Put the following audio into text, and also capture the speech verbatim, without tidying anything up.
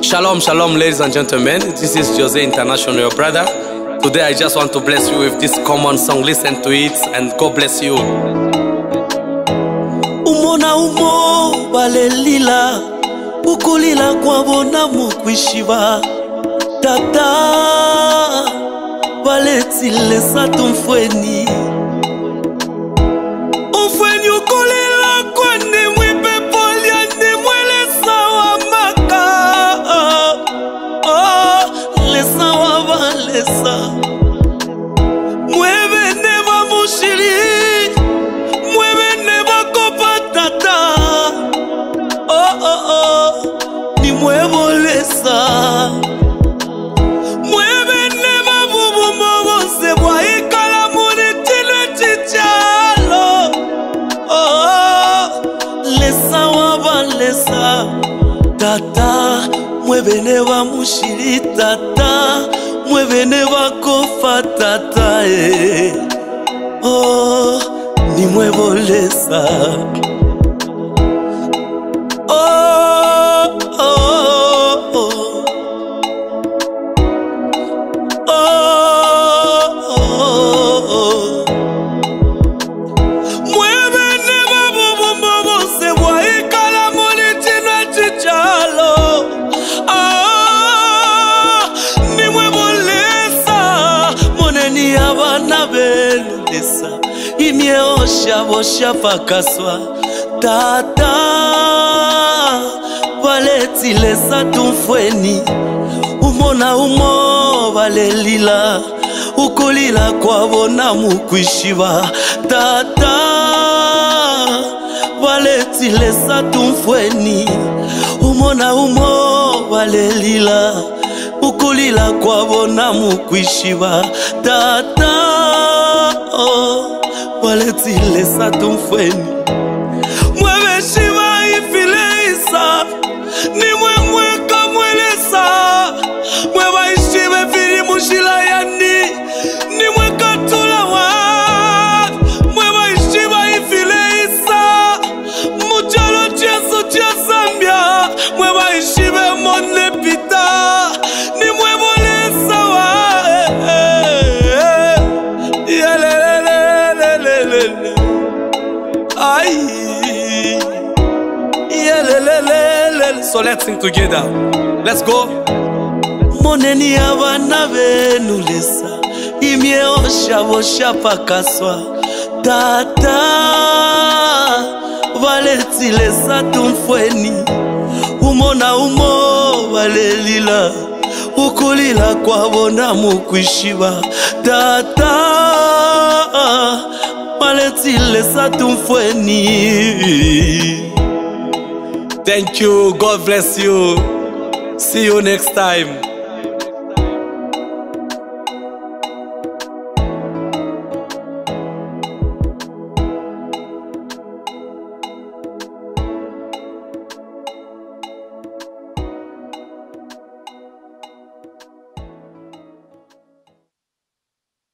Shalom, shalom, ladies and gentlemen. This is Jose International, your brother. Today I just want to bless you with this common song. Listen to it and God bless you. Umona umo balelila ukulila kwa bona mukwishiba tata baletile satumfweni umfweni ukulila kwa ni mwipe polia ni mwele sawa maka oh lesa wa balesa mwebe neva mushiri mwebe neva kopa tata oh oh oh ni mwebo lesa mwebe neva bubu mobo sebwa ikala muni tine chichalo oh lesa waba lesa tata mwebe neva mushiri tata mwebe neva kofa tata eh oh ni mwebo lesa Imie osha bosha pakaswa tata baleti lesa tumfweni umona umo balelila ukulila kwa bona mukwishiba tata baleti lesa tumfweni umona umo balelila ukulila kwa bona mukwishiba tata oh baleti lesa tumfweni mwebe shiva ifileisa ni mwe mweka mwelesa mweba ishive fili mushila yani ni mweka tulawa mweba ishiva ifileisa muchalo cheso cha Zambia mweba ishive mone pita ni mwebo lesa wa So let's sing together. Let's go. Moneni abana benu lesa imie osha bosha pakaswa tata baleti lesa tumfweni umona umo balelila ukulila kwa bona mukwishiba tata baleti lesa tumfweni. Thank you. God bless you. See you next time.